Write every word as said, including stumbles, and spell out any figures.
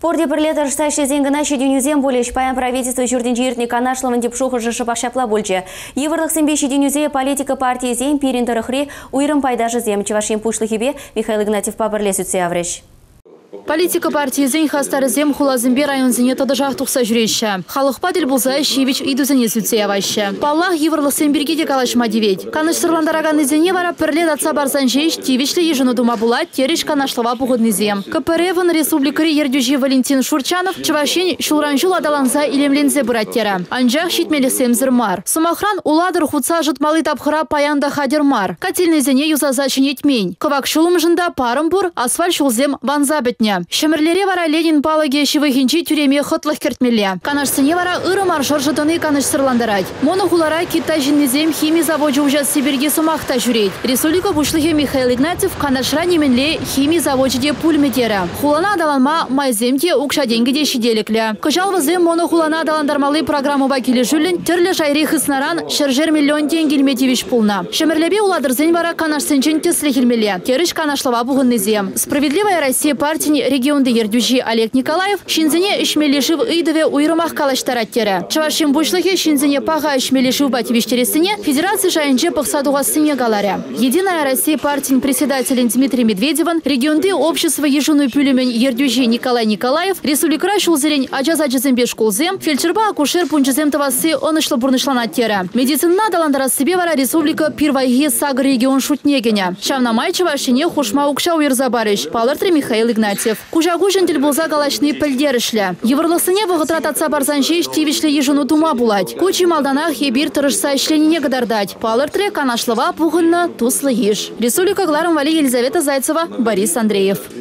Порде бірлетір штайшы зенгіна шеденюзен болеш паян правительство жүрден канашлымын деп шоқы жышы бақшапла бөлчі. Еврлық сенбе шеденюзе политика партии зен періндіріқри уйрым пайдажы зем. Чевашин пушлыхебе Михаил Игнатьев побірлес үтсе авреш. Политика партии зен хастары зем хулазымбе районзене тодыжақ тұқса жүрейші. Халық падел болса шевич идузене сүтсе авайшы. Паллах еврлық сенберге де калашма девет. Каныш сырландараган зене вара пірлет атса барсан жейш тивишлі ежіну дума була тереш канашлава бұғыдны зем. КПРФ-ын республикари ердюжи Валентин Шурчанов чывашин шулранжул адаланса илемлензе бұраттера. Анжақ шитмелі семзір Сумахран уладыр хутса жытмалы тапхыра паянда хадер мар. Катильный зене юзаза чинетмень. Кывак шулым жында парым бур, асфальт шулзем ванза бітне. Шемерлере вара Ленин палаге шивыхинчи тюреме хотлых кертмелле. Канашсыне вара ыры маршор жытыны каныш сырландарать. Моно хулара кита жиннезем хими заводжу ужас Сибирге сумахта жюрейт. Республика бушлыхе Михаил Игнатьев канашра неменле хими заводжеде пульметера. Хулана адаланма майземте укша деньги де шиделекле. Кыжалвызем моно хулана адаландармалы программу бакиле жүлін тірлі жайри хыснаран шержер миллион тенгелметевиш пулна. Шемерлебе уладырзен вара канашсынчын тесле хилмеле. Терыш канашлава буғыннезем. Справедливая Россия партии регионды ердюжи Олег Николаев шинзене ишмелешив ыйдыве уйрымах калаштараттері. Чавашин бушлыхе шинзене паға ишмелешив бативиштересіне Федерация жайынче пықсадуға сыне галаря. Единая Россия партиян председателен Дмитрий Медведеван, регионды общества ежуную пюлемен ердюжи Николай Николаев, республикра шулзерень аджазаджызембе школзем, фельдшерба акушер пунчызем тавасы онышлы бурнышланаттері. Медицина даландара себе вара республика пирвайге саг регион шутнегене. Шавнамай Чавашине хушма укша уйрзабарыш. Палыртре Михаил Игнатьев. Кужагу жентел болза галашны пілдерішлі. Еврлысыне вғытрат атса барзанже штивишлі ежіну тума булать. Кучи малданах ебір тұрышса ішленіне гадардать. Палыртре канашлыва пуғынны туслы еш. Республика Гларым Вали Елизавета Зайцева, Борис Андреев.